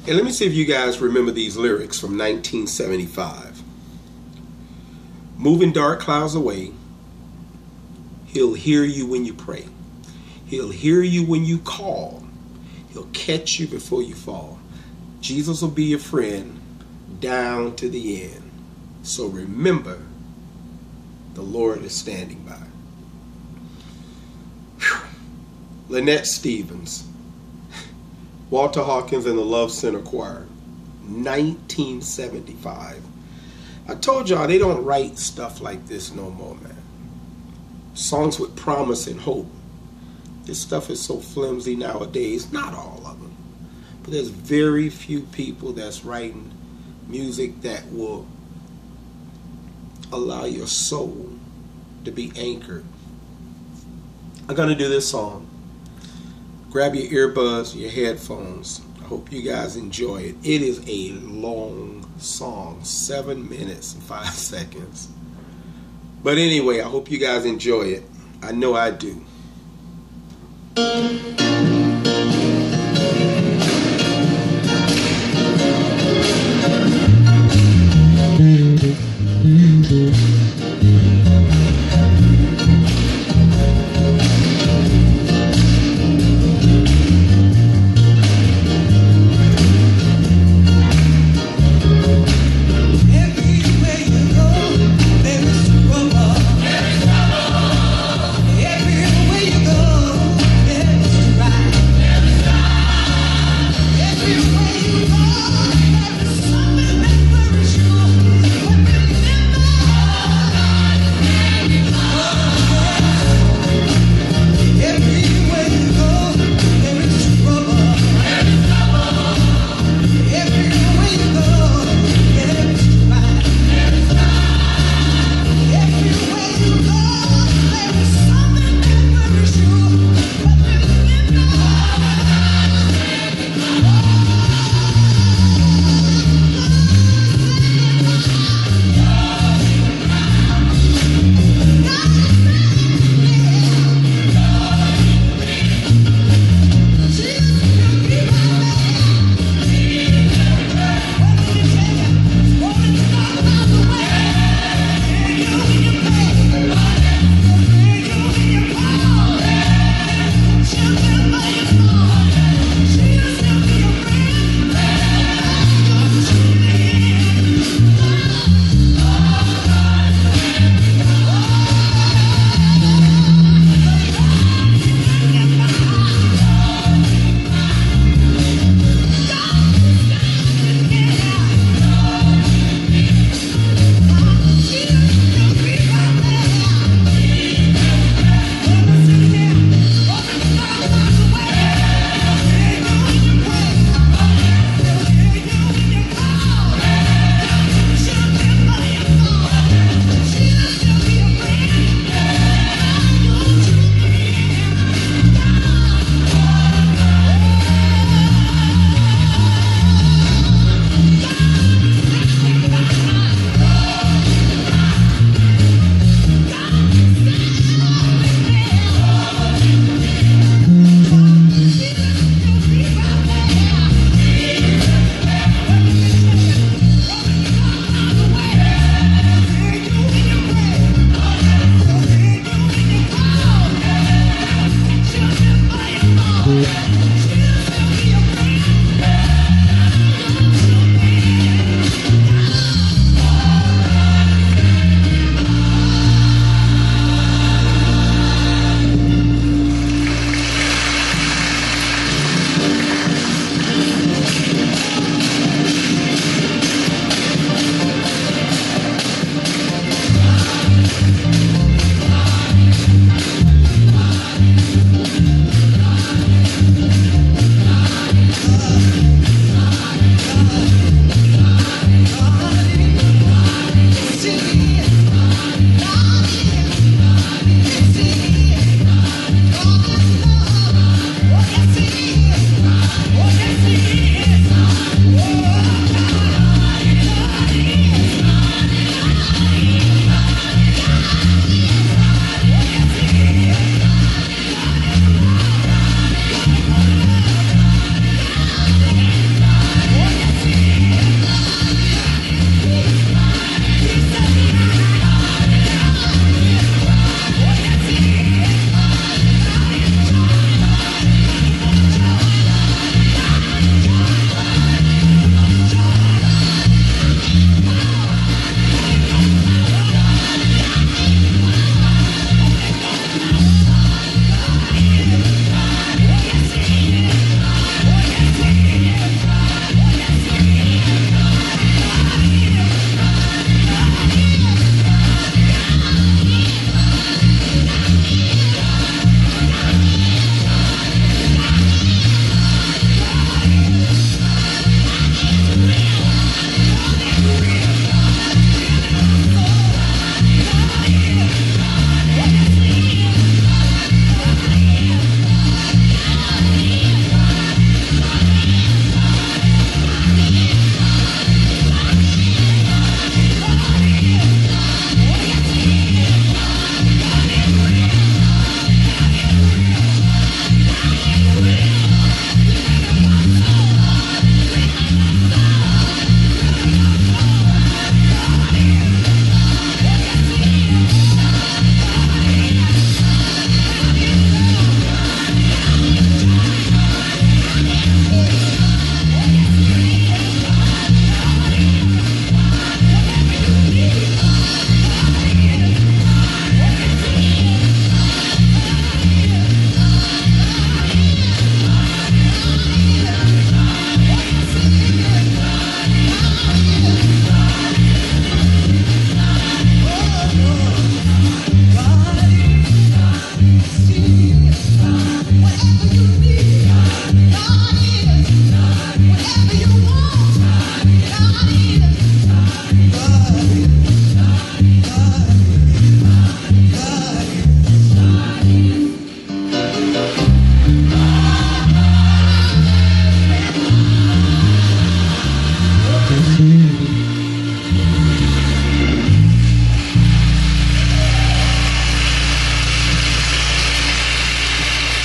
And let me see if you guys remember these lyrics from 1975. Moving dark clouds away. He'll hear you when you pray. He'll hear you when you call. He'll catch you before you fall. Jesus will be your friend down to the end. So remember, the Lord is standing by. Whew. Lynette Stevens, Walter Hawkins and the Love Center Choir, 1975. I told y'all they don't write stuff like this no more, man. Songs with promise and hope. This stuff is so flimsy nowadays. Not all of them, but there's very few people that's writing music that will allow your soul to be anchored. I'm gonna do this song. Grab your earbuds, your headphones. I hope you guys enjoy it. It is a long song, 7 minutes and 5 seconds. But anyway, I hope you guys enjoy it. I know I do.